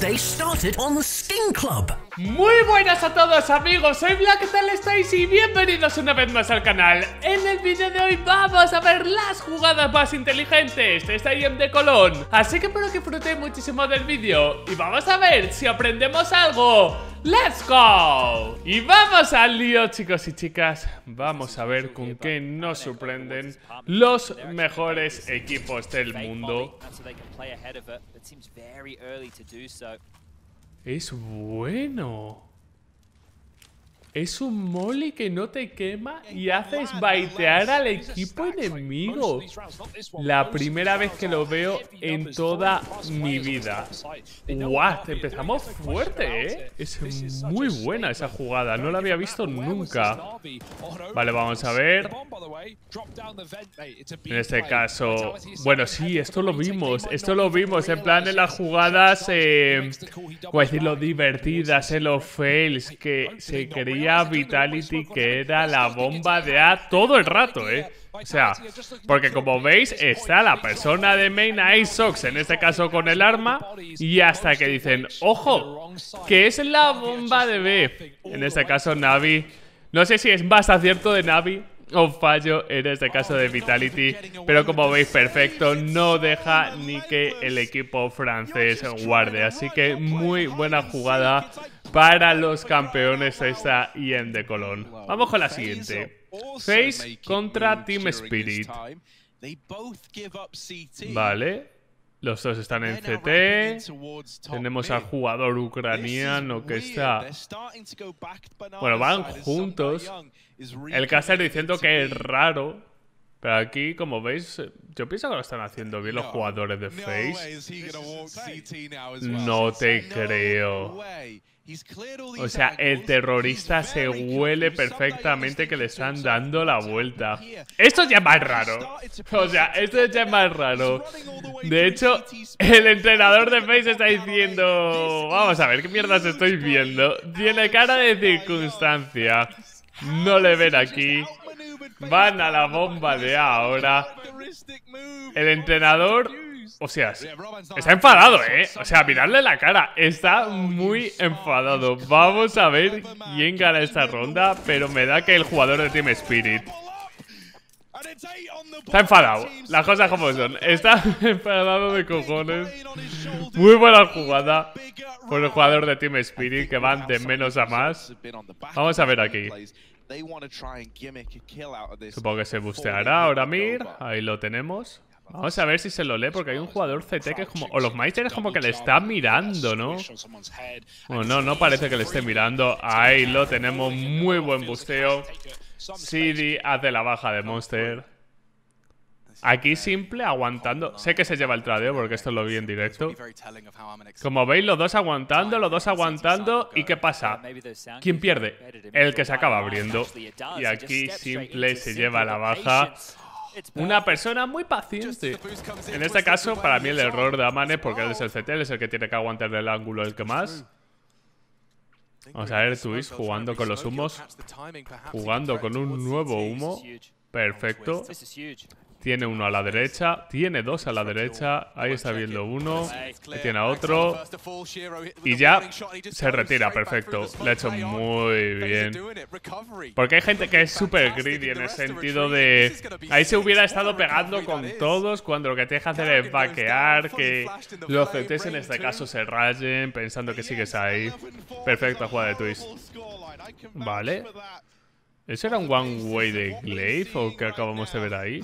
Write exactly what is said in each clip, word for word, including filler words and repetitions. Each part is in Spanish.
Stay started on the Sting Club. Muy buenas a todos amigos, soy Black, ¿qué tal estáis? Y bienvenidos una vez más al canal. En el vídeo de hoy vamos a ver las jugadas más inteligentes de esta I E M de Colón. Así que espero que disfrutéis muchísimo del vídeo y vamos a ver si aprendemos algo. ¡Let's go! Y vamos al lío, chicos y chicas. Vamos a ver con qué nos sorprenden los mejores equipos del mundo. Es bueno. Es un molly que no te quema y haces baitear al equipo enemigo. La primera vez que lo veo en toda mi vida. ¡Guau! Empezamos fuerte, ¿eh? Es muy buena esa jugada. No la había visto nunca. Vale, vamos a ver. En este caso... Bueno, sí, esto lo vimos. Esto lo vimos en plan en las jugadas... Eh, ¿Cómo decirlo? Divertidas, en los fails. Que se quería Vitality que era la bomba de A todo el rato, ¿eh? O sea, porque como veis está la persona de main Iceox, en este caso con el arma, y hasta que dicen, ojo, que es la bomba de B. En este caso Navi, no sé si es más acierto de Navi o fallo en este caso de Vitality, pero como veis perfecto, no deja ni que el equipo francés guarde. Así que muy buena jugada para los campeones de esta I E M de Colón. Vamos con la siguiente. FaZe contra Team Spirit. Vale. Los dos están en C T. Tenemos al jugador ucraniano que está... Bueno, van juntos. El caster diciendo que es raro. Pero aquí, como veis, yo pienso que lo están haciendo bien los jugadores de FaZe. No te creo. O sea, el terrorista se huele perfectamente que le están dando la vuelta. Esto ya es más raro. O sea, esto ya es más raro. De hecho, el entrenador de FaZe está diciendo... Vamos a ver, ¿qué mierdas estoy viendo? Tiene cara de circunstancia. No le ven aquí. Van a la bomba de A ahora. El entrenador... O sea, está enfadado, ¿eh? O sea, miradle la cara. Está muy enfadado. Vamos a ver quién gana esta ronda. Pero me da que el jugador de Team Spirit está enfadado. Las cosas como son. Está enfadado de cojones. Muy buena jugada por el jugador de Team Spirit, que van de menos a más. Vamos a ver aquí. Supongo que se busteará ahora Mir. Ahí lo tenemos. Vamos a ver si se lo lee, porque hay un jugador C T que es como... O los Meister es como que le está mirando, ¿no? Bueno, no, no parece que le esté mirando. Ahí lo tenemos, muy buen busteo. C D hace la baja de Monster. Aquí simple, aguantando. Sé que se lleva el tradeo porque esto lo vi en directo. Como veis, los dos aguantando, los dos aguantando. ¿Y qué pasa? ¿Quién pierde? El que se acaba abriendo. Y aquí simple se lleva la baja. Una persona muy paciente. En este caso, para mí el error de Amane, porque él es el C T, él es el que tiene que aguantar el ángulo el que más. Vamos a ver, Twist jugando con los humos. Jugando con un nuevo humo. Perfecto. Tiene uno a la derecha, tiene dos a la derecha. Ahí está viendo uno. Ahí tiene a otro. Y ya se retira, perfecto. Le ha hecho muy bien. Porque hay gente que es súper greedy en el sentido de... Ahí se hubiera estado pegando con todos cuando lo que te deja hacer es vaquear. Que los C Ts en este caso se rayen pensando que sigues ahí. Perfecto, jugada de Twist. Vale. ¿Eso era un one way de Glaive o que acabamos de ver ahí?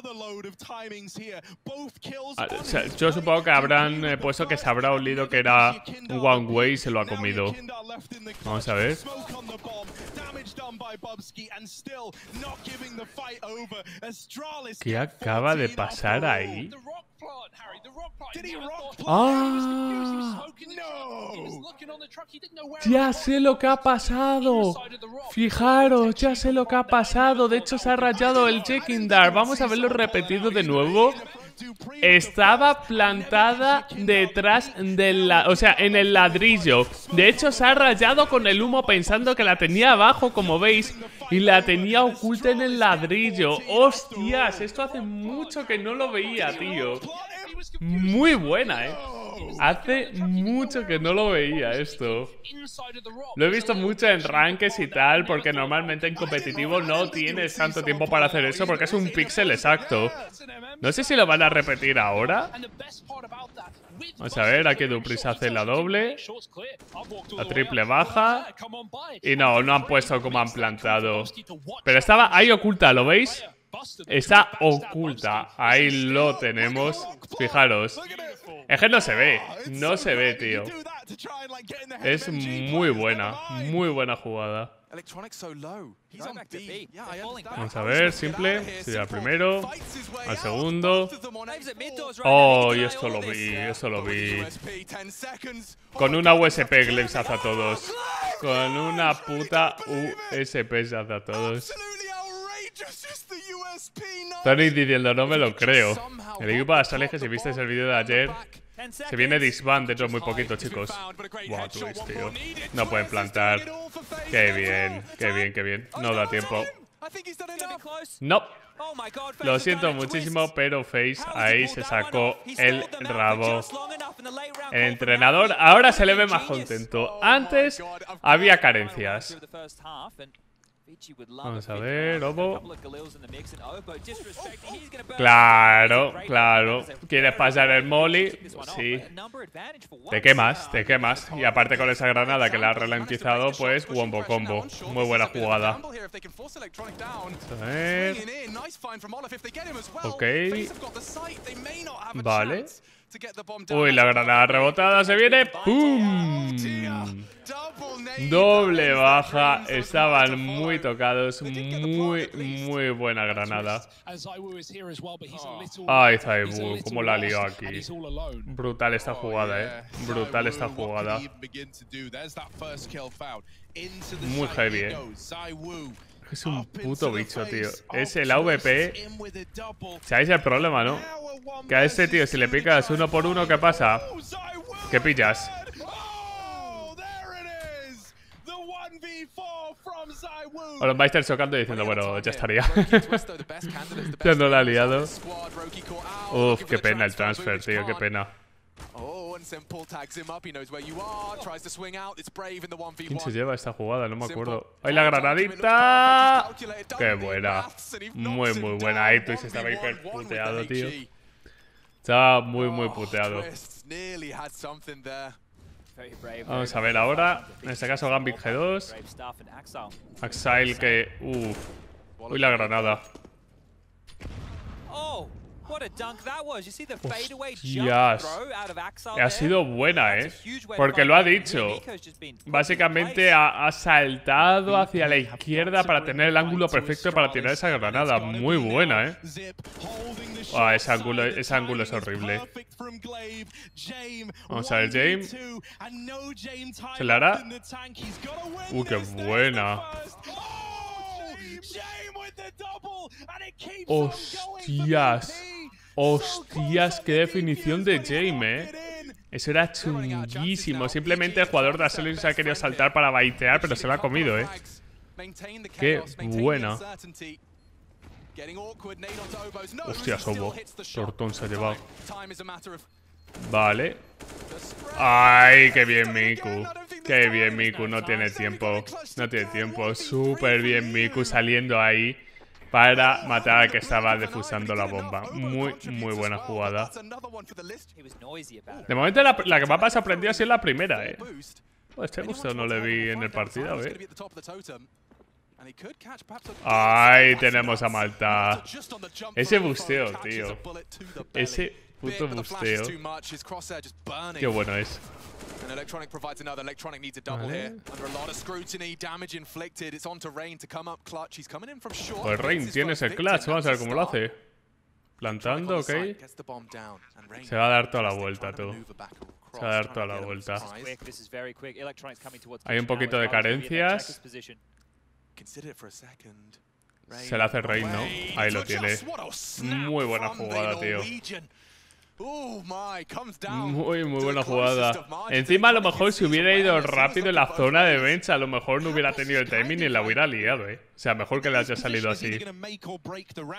Ah, o sea, yo supongo que habrán eh, puesto que se habrá olido que era un one way y se lo ha comido. Vamos a ver. ¿Qué acaba de pasar ahí? ¡Ah! Ya sé lo que ha pasado. Fijaros, ya sé lo que ha pasado. De hecho, se ha rayado el Jekindar. Vamos a verlo repetido de nuevo. Estaba plantada detrás del... O sea, en el ladrillo. De hecho, se ha rayado con el humo pensando que la tenía abajo, como veis. Y la tenía oculta en el ladrillo. ¡Hostias! Esto hace mucho que no lo veía, tío. Muy buena, ¿eh? Hace mucho que no lo veía esto. Lo he visto mucho en rankings y tal, porque normalmente en competitivo no tienes tanto tiempo para hacer eso, porque es un píxel exacto. No sé si lo van a repetir ahora. Vamos a ver, aquí Dupris hace la doble. La triple baja. Y no, no han puesto como han plantado. Pero estaba ahí oculta, ¿lo veis? Está oculta. Ahí lo tenemos. Fijaros. Es que no se ve. No se ve, tío. Es muy buena. Muy buena jugada. Vamos a ver, simple. Sería el primero. Al segundo. Oh, y esto lo vi. Esto lo vi. Con una U S P Glaive se hace a todos. Con una puta U S P se hace a todos. Tony diciendo, no me lo creo. El equipo de Astralis, que si visteis el vídeo de ayer, se viene disband dentro de muy poquito, chicos. Wow, Twist, tío. No pueden plantar. Qué bien, qué bien, qué bien. No da tiempo. No. Lo siento muchísimo, pero Face ahí se sacó el rabo. El entrenador ahora se le ve más contento. Antes había carencias. Vamos a ver, Lobo. Claro, claro. ¿Quieres pasar el molly? Sí. Te quemas, te quemas. Y aparte con esa granada que la ha ralentizado, pues wombo combo. Muy buena jugada. A ver. Ok. Vale. Uy, la granada rebotada se viene. ¡Pum! Doble baja. Estaban muy tocados. Muy, muy buena granada. Ay, Zaibu, cómo la lió aquí. Brutal esta jugada, eh. Brutal esta jugada. Muy heavy, eh. Es un puto bicho, tío. Es el A V P. ¿Sabéis el problema, no? Que a este tío, si le picas uno por uno, ¿qué pasa? ¿Qué pillas? O los Meister chocando y diciendo, bueno, ya estaría. Ya no la ha liado. Uf, qué pena el transfer, tío, qué pena. ¿Quién se lleva esta jugada? No me acuerdo. ¡Ay, la granadita! ¡Qué buena! Muy, muy buena. Ahí Twist estaba hiper puteado, tío. Estaba muy, muy puteado. Vamos a ver ahora. En este caso Gambit G dos. Axile que... Uff. Uy, la granada. Hostias. Ha sido buena, eh. Porque lo ha dicho. Básicamente ha, ha saltado hacia la izquierda para tener el ángulo perfecto para tirar esa granada. Muy buena, eh. Oh, ese ángulo, ese ángulo es horrible. Vamos a ver, James. ¿Se la hará? Uh, qué buena. Hostias. Hostias, qué definición de James, eh. Eso era chunguísimo. Simplemente el jugador de Astralis se ha querido saltar para baitear, pero se lo ha comido, eh. Qué buena. Hostias, Obo. Tortón se ha llevado. Vale. Ay, qué bien Miku. Qué bien Miku, no tiene tiempo. No tiene tiempo. Súper bien Miku saliendo ahí para matar al que estaba defusando la bomba. Muy, muy buena jugada. De momento la, la que más me ha sorprendido ha sido la primera, eh. Pues este gusto no le vi en el partido, a ver. Ay, tenemos a Malta. Ese busteo, tío. Ese puto busteo. Qué bueno es. Vale. Pues Rain tienes el clutch. Vamos a ver cómo lo hace. Plantando, ok. Se va a dar toda la vuelta, tú. Se va a dar toda la vuelta. Hay un poquito de carencias. Se le hace Rain, ¿no? Ahí lo tiene. Muy buena jugada, tío. Muy, muy buena jugada. Encima, a lo mejor si hubiera ido rápido en la zona de bench, a lo mejor no hubiera tenido el timing y la hubiera liado, eh. O sea, mejor que le haya salido así.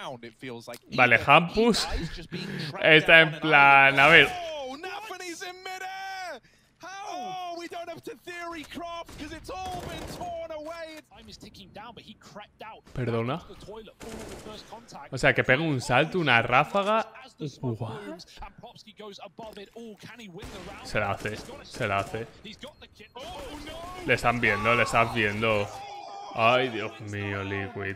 Vale, Hampus está en plan... A ver... Perdona. O sea, que pega un salto, una ráfaga. What? Se la hace, se la hace. Le están viendo, le estás viendo. Ay, Dios mío, Liquid.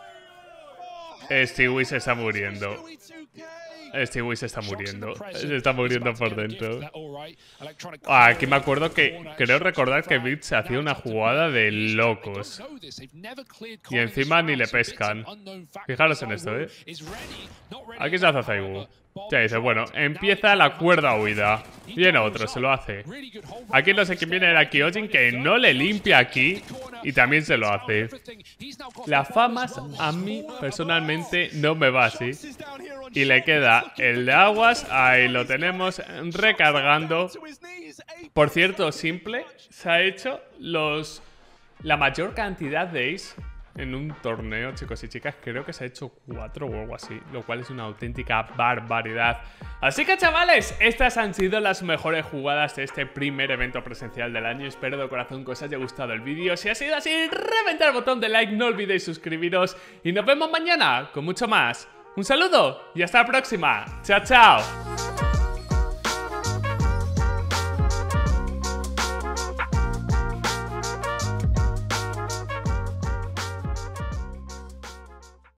Stewie se está muriendo. Stewie se está muriendo. Se está muriendo por dentro. Ah, aquí me acuerdo que... Creo recordar que Beat se hacía una jugada de locos. Y encima ni le pescan. Fijaros en esto, ¿eh? Aquí se hace Zaigu. Ya dice, bueno, empieza la cuerda huida. Viene otro, se lo hace. Aquí no sé quién viene, era Kyojin, que no le limpia aquí. Y también se lo hace. Las famas a mí personalmente no me va así. Y le queda el de aguas. Ahí lo tenemos recargando. Por cierto, Simple se ha hecho los la mayor cantidad de ace en un torneo, chicos y chicas. Creo que se ha hecho cuatro o algo así, lo cual es una auténtica barbaridad. Así que, chavales, estas han sido las mejores jugadas de este primer evento presencial del año. Espero de corazón que os haya gustado el vídeo. Si ha sido así, reventar el botón de like, no olvidéis suscribiros. Y nos vemos mañana con mucho más. Un saludo y hasta la próxima. Chao, chao.